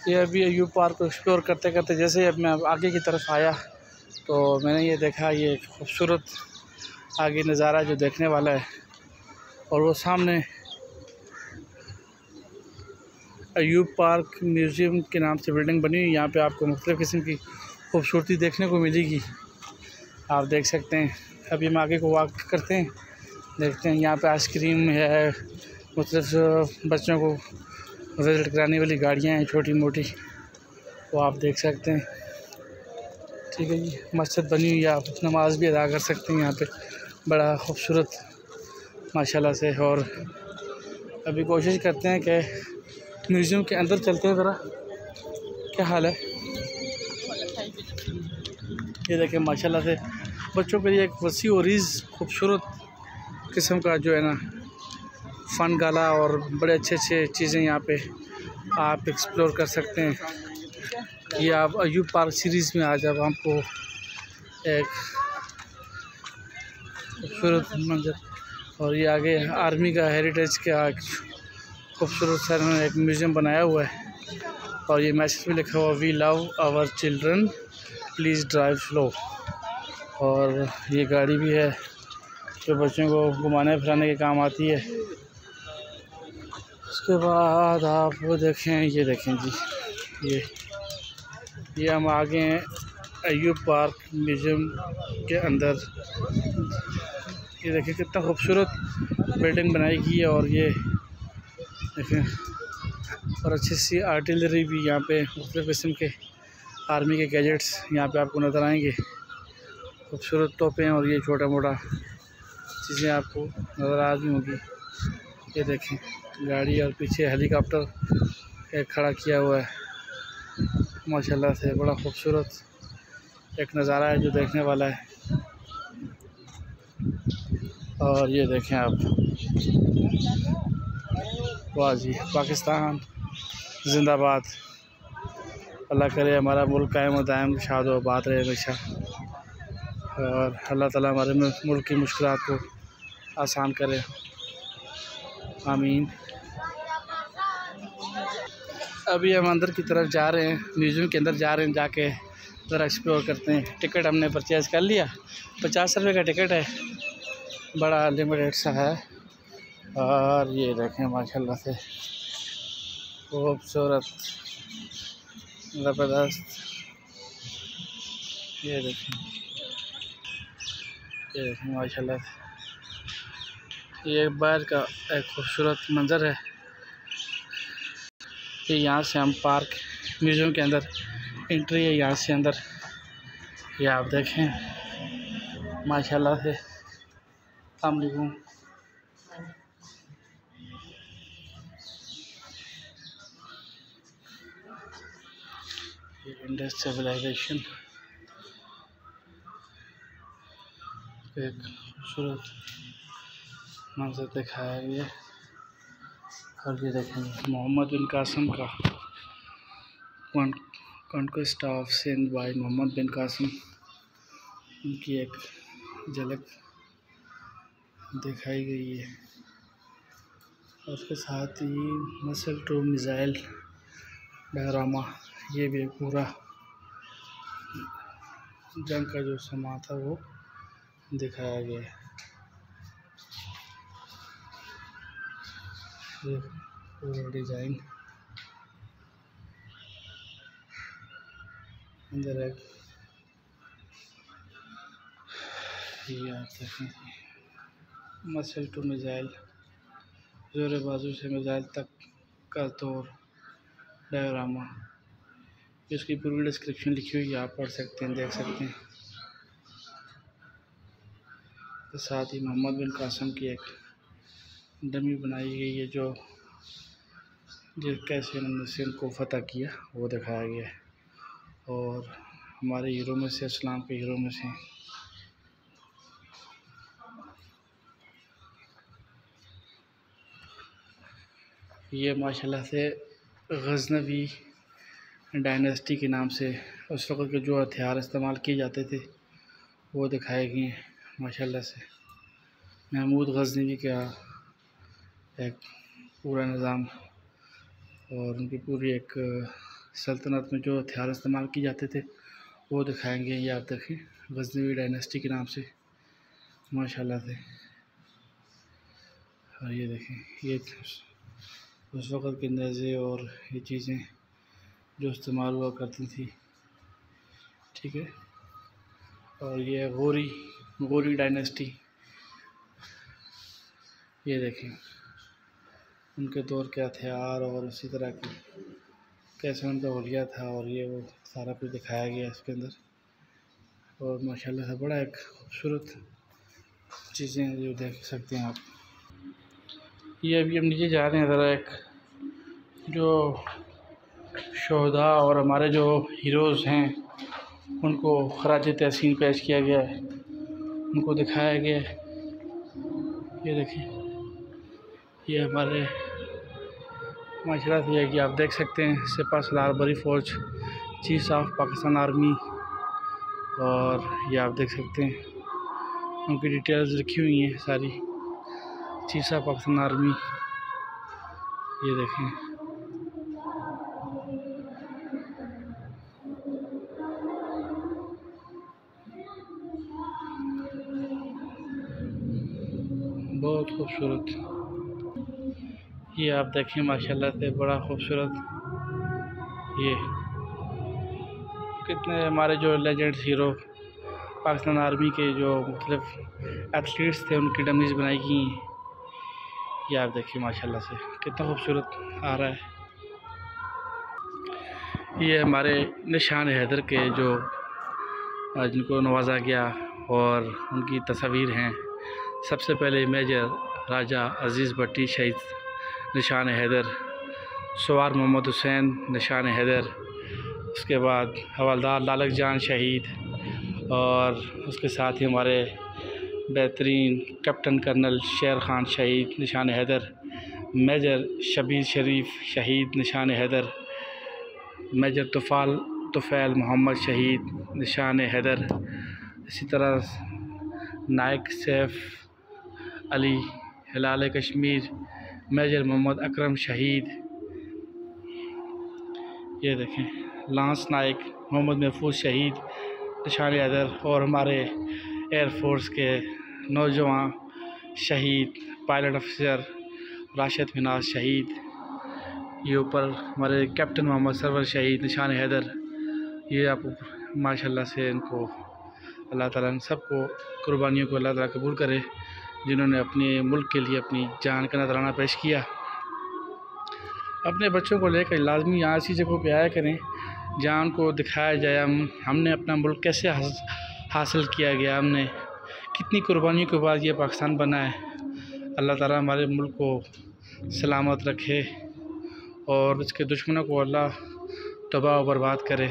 ये अभी अयूब पार्क को एक्सप्लोर करते करते जैसे अब मैं आगे की तरफ आया तो मैंने ये देखा, ये खूबसूरत आगे नज़ारा जो देखने वाला है। और वो सामने अयूब पार्क म्यूज़ियम के नाम से बिल्डिंग बनी हुई। यहाँ पे आपको मुख्तलिफ़ किस्म की खूबसूरती देखने को मिलेगी, आप देख सकते हैं। अभी हम आगे को वॉक करते हैं, देखते हैं। यहाँ पे आइसक्रीम है, मुख्तलिफ़ बच्चों को विज़िट कराने वाली गाड़ियाँ हैं छोटी मोटी, वो आप देख सकते हैं। ठीक है जी, मस्जिद बनी हुई है, आप नमाज भी अदा कर सकते हैं यहाँ पे, बड़ा खूबसूरत माशाल्लाह से। और अभी कोशिश करते हैं कि म्यूज़ियम के अंदर चलते हैं ज़रा, क्या हाल है। ये देखें माशाल्लाह से बच्चों के लिए एक वसी और खूबसूरत किस्म का जो है ना फ़न गाला, और बड़े अच्छे अच्छे चीज़ें यहाँ पे आप एक्सप्लोर कर सकते हैं। ये आप अयूब पार्क सीरीज़ में आज अब आपको एक खूबसूरत मंजर, और ये आगे आर्मी का हेरिटेज का खूबसूरत सा एक म्यूज़ियम बनाया हुआ है। और ये मैसेज में लिखा हुआ, we love our children please drive slow. और ये गाड़ी भी है जो बच्चों को घुमाने फिराने के काम आती है। उसके बाद आप वो देखें, ये देखें जी, ये हम आगे हैं अयूब पार्क म्यूज़ियम के अंदर। ये देखें कितना खूबसूरत बिल्डिंग बनाई गई है। और ये देखें, और अच्छी सी आर्टिलरी भी यहाँ पे, मुख्तलिफ़ किस्म के आर्मी के गैजेट्स यहाँ पे आपको नज़र आएंगे, खूबसूरत तोपें और ये छोटा मोटा चीज़ें आपको नज़र आ रही होंगी। ये देखें गाड़ी, और पीछे हेलीकॉप्टर एक खड़ा किया हुआ है। माशाल्लाह से बड़ा खूबसूरत एक नज़ारा है जो देखने वाला है। और ये देखें आप, वाह जी, पाकिस्तान जिंदाबाद। अल्लाह करे हमारा मुल्क कायम और दायम शाद व आबाद रहे हमेशा। और अल्लाह ताला हमारे मुल्क की मुश्किलात को आसान करे, आमीन। अभी हम अंदर की तरफ जा रहे हैं, म्यूज़ियम के अंदर जा रहे हैं, जाके ज़रा एक्सप्लोर करते हैं। टिकट हमने परचेज़ कर लिया, 50 रुपये का टिकट है, बड़ा लिमिटेड सा है। और ये देखें माशाल्लाह से खूबसूरत ज़बरदस्त, ये देखें माशाल्लाह से, ये बाहर का एक खूबसूरत मंज़र है। ये यहाँ से हम पार्क म्यूज़ियम के अंदर एंट्री है, यहाँ से अंदर ये आप देखें माशाल्लाह से। अस्सलाम वालेकुम। ये इंडस सिविलाइजेशन एक खूबसूरत मंजर दिखाया गया। और ये देखें मोहम्मद बिन कासिम का conquest of Sindh by Mohammad bin Qasim, उनकी एक झलक दिखाई गई है। और उसके साथ ही मसल टू मिसाइल डायरामा, ये भी पूरा जंग का जो समा था वो दिखाया गया है। ये पूरा डिज़ाइन अंदर है। ये आप देखें मसल टू मिसाइल, जोर बाजू से मिसाइल तक का तौर डायरामा, इसकी पूरी डिस्क्रिप्शन लिखी हुई है, आप पढ़ सकते हैं, देख सकते हैं। तो साथ ही मोहम्मद बिन कासिम की एक डमी बनाई गई है जो कैसे उन्होंने सिंध को फतह किया वो दिखाया गया है। और हमारे हीरो में से, इस्लाम के हीरो में से ये माशाल्लाह से गज़नवी डायनेस्टी के नाम से उस वक़्त के जो हथियार इस्तेमाल किए जाते थे वो दिखाए गए हैं माशाल्लाह से। महमूद गज़नवी का एक पूरा निज़ाम और उनकी पूरी एक सल्तनत में जो हथियार इस्तेमाल किए जाते थे वो दिखाएंगे। ये आप देखें गजनवी डायनेस्टी के नाम से माशाल्लाह से। और ये देखें ये उस वक़्त के नेज़े और ये चीज़ें जो इस्तेमाल हुआ करती थी, ठीक है। और ये गोरी डायनेस्टी, ये देखें उनके दौर के हथियार और उसी तरह की कैसे उनका हुलिया था, और ये वो सारा कुछ दिखाया गया इसके अंदर। और माशाल्लाह से बड़ा एक खूबसूरत चीज़ें जो देख सकते हैं आप। ये अभी हम नीचे जा रहे हैं ज़रा, एक जो शोहदा और हमारे जो हीरोज़ हैं उनको खराज तहसीन पेश किया गया है, उनको दिखाया गया है। ये देखिए ये हमारे माशरा से है कि आप देख सकते हैं सिपा सलार बरी फ़ौज, चीफ ऑफ पाकिस्तान आर्मी, और ये आप देख सकते हैं उनकी डिटेल्स लिखी हुई हैं सारी, चीफ ऑफ पाकिस्तान आर्मी। ये देखें बहुत खूबसूरत, ये आप देखें माशाल्लाह से बड़ा खूबसूरत। ये कितने हमारे जो लेजेंड्स हीरो पाकिस्तान आर्मी के जो मुख्तलिफ एथलीट्स थे उनकी डमीज़ बनाई गई हैं। ये आप देखिए माशाल्लाह से कितना खूबसूरत आ रहा है। ये हमारे निशान हैदर के जो जिनको नवाजा गया और उनकी तस्वीर हैं। सबसे पहले मेजर राजा अज़ीज़ भट्टी शहीद निशान हैदर, सवार मोहम्मद हुसैन निशान हैदर, उसके बाद हवलदार लालक जान शहीद, और उसके साथ ही हमारे बेहतरीन कैप्टन कर्नल शेर खान शहीद निशान हैदर, मेजर शबीर शरीफ शहीद निशान हैदर, मेजर तुफ़ैल मोहम्मद शहीद निशान हैदर, इसी तरह नायक सैफ अली हिलाल कश्मीर, मेजर मोहम्मद अकरम शहीद। ये देखें लांस नायक मोहम्मद महफूज शहीद निशान हैदर, और हमारे एयरफोर्स के नौजवान शहीद पायलट अफसर राशिद मिनाज शहीद। ये ऊपर हमारे कैप्टन मोहम्मद सरवर शहीद निशान हैदर। ये आप माशाल्लाह से इनको अल्लाह ताला इन सबको कुर्बानियों को अल्लाह ताला कबूल करे जिन्होंने अपने मुल्क के लिए अपनी जान का नजराना पेश किया। अपने बच्चों को लेकर लाजमी यहाँ ऐसी जगहों पे आया करें जहाँ उनको दिखाया जाए हमने अपना मुल्क कैसे हासिल किया गया, हमने कितनी कुर्बानियों के बाद ये पाकिस्तान बना है। अल्लाह ताला हमारे मुल्क को सलामत रखे और इसके दुश्मनों को अल्लाह तबाह व बर्बाद करे।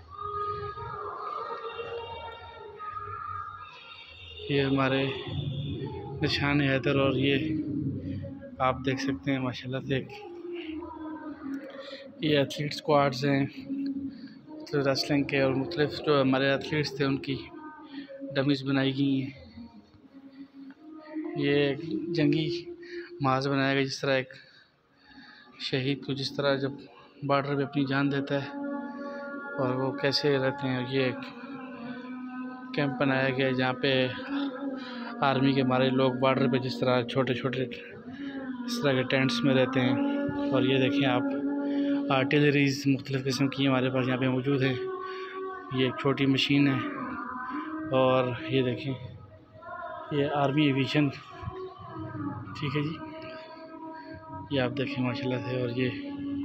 ये हमारे निशान हैदर, और ये आप देख सकते हैं माशाल्लाह से ये एथलीट स्क्वाड्स हैं तो रेसलिंग के, और मुख्तलिफ जो हमारे एथलीट्स थे उनकी डमीज़ बनाई गई हैं। ये एक जंगी महाज बनाया गया, जिस तरह एक शहीद को जिस तरह जब बॉर्डर पे अपनी जान देता है और वो कैसे रहते हैं। ये एक कैंप बनाया गया जहाँ पे आर्मी के हमारे लोग बॉर्डर पे जिस तरह छोटे छोटे इस तरह के टेंट्स में रहते हैं। और ये देखें आप आर्टिलरीज़ मुख्तलिफ़ किस्म की हमारे पास यहाँ पे मौजूद है। ये एक छोटी मशीन है, और ये देखें ये आर्मी एविएशन, ठीक है जी। ये आप देखें माशाल्लाह से, और ये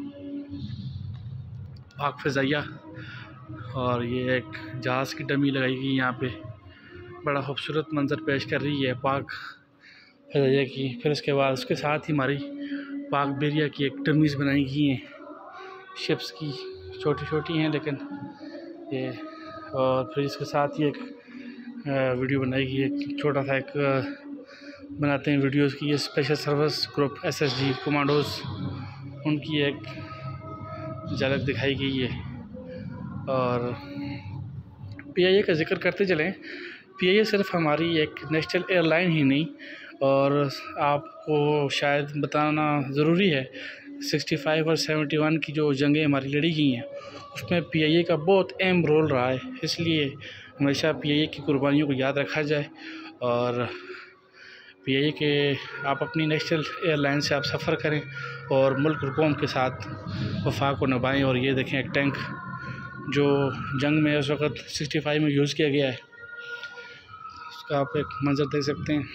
पाक फ़िज़ाइया, और ये एक जहाज़ की डमी लगाई गई यहाँ पे, बड़ा खूबसूरत मंजर पेश कर रही है पाक फ़िज़ाइया की। फिर उसके बाद उसके साथ ही हमारी पाक बेरिया की एक डमीज़ बनाई गई हैं शिप्स की, छोटी छोटी हैं लेकिन ये। और फिर इसके साथ ही एक वीडियो बनाई गई, एक छोटा सा एक बनाते हैं वीडियोस की, ये special service group SSG commandos, उनकी एक झलक दिखाई गई है। और PIA का जिक्र करते चलें, PIA सिर्फ हमारी एक नेशनल एयरलाइन ही नहीं, और आपको शायद बताना ज़रूरी है, 65 और 71 की जो जंगें हमारी लड़ी गई हैं उसमें PIA का बहुत अहम रोल रहा है। इसलिए हमेशा PIA की कुर्बानियों को याद रखा जाए और PIA के आप अपनी नेशनल एयरलाइन से आप सफ़र करें और मुल्क और कौम के साथ वफा को निभाएं। और ये देखें एक टैंक जो जंग में उस वक़्त 65 में यूज़ किया गया है, उसका आप एक मंज़र देख सकते हैं।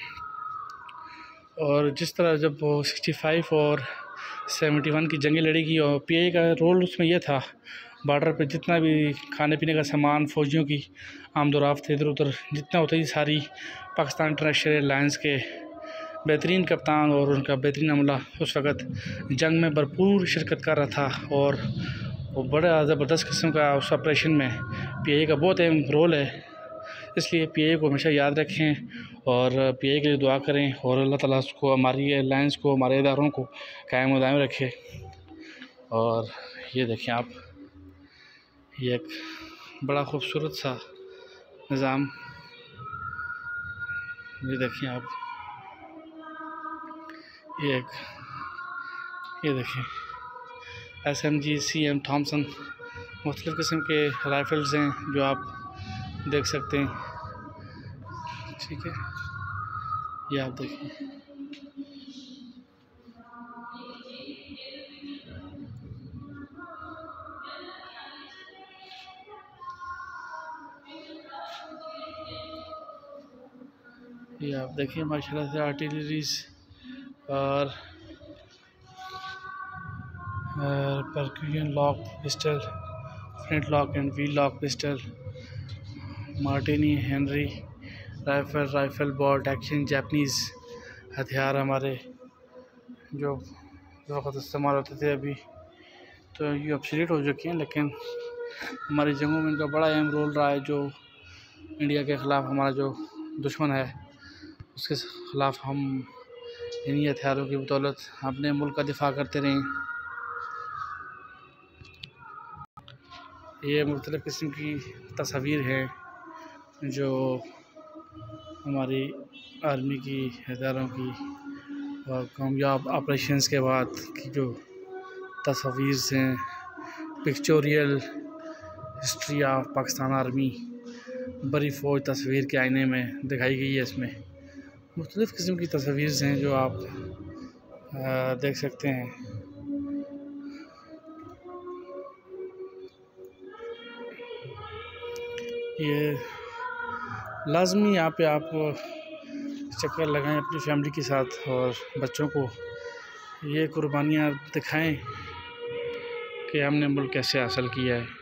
और जिस तरह जब वो 65 और 71 की जंगें लड़ी गई और PIA का रोल उसमें यह था, बॉर्डर पे जितना भी खाने पीने का सामान, फ़ौजियों की आमदोरफ़्त इधर उधर जितना होता है, सारी पाकिस्तान इंटरनेशनल एयरलाइंस के बेहतरीन कप्तान और उनका बेहतरीन अमला उस वक़्त जंग में भरपूर शिरकत कर रहा था। और वो बड़ा ज़बरदस्त किस्म का उस ऑपरेशन में PIA का बहुत अहम रोल है। इसलिए PIA को हमेशा याद रखें और PIA के लिए दुआ करें और अल्लाह ताला उसको, हमारी एयरलाइंस को, हमारे इदारों को कायम व दायम रखे। और ये देखें आप, ये एक बड़ा ख़ूबसूरत सा निज़ाम, ये देखें आप, ये देखें SMG, CM थॉमसन, मुख्तलिफ़ किस्म के राइफ़ल्स हैं जो आप देख सकते हैं। ठीक है, ये आप देखें। ये आप देखिए माशाल्लाह से आर्टिलरीज और percussion lock pistol, front lock and wheel lock pistol, Martini, Henry rifle, bolt action, Japanese हथियार हमारे जो वक़्त इस्तेमाल होते थे, अभी तो ये ऑब्सोलीट हो चुके हैं, लेकिन हमारी जंगों में इनका बड़ा अहम रोल रहा है। जो इंडिया के ख़िलाफ़ हमारा जो दुश्मन है उसके ख़िलाफ़ हम इन्हीं हथियारों की बदौलत अपने मुल्क का दिफा करते रहें। ये मुख्तलिफ़ किस्म की तस्वीर है जो हमारी आर्मी की हथियारों की और कामयाब ऑपरेशंस के बाद की जो तस्वीर हैं, pictorial history of Pakistan army, बड़ी फ़ौज तस्वीर के आईने में दिखाई गई है। इसमें मुख्तलिफ़ किस्म की तस्वीर हैं जो आप देख सकते हैं। ये लाजमी यहाँ पे आप चक्कर लगाएं अपनी फैमिली के साथ और बच्चों को ये कुर्बानियाँ दिखाएं कि हमने मुल्क कैसे हासिल किया है।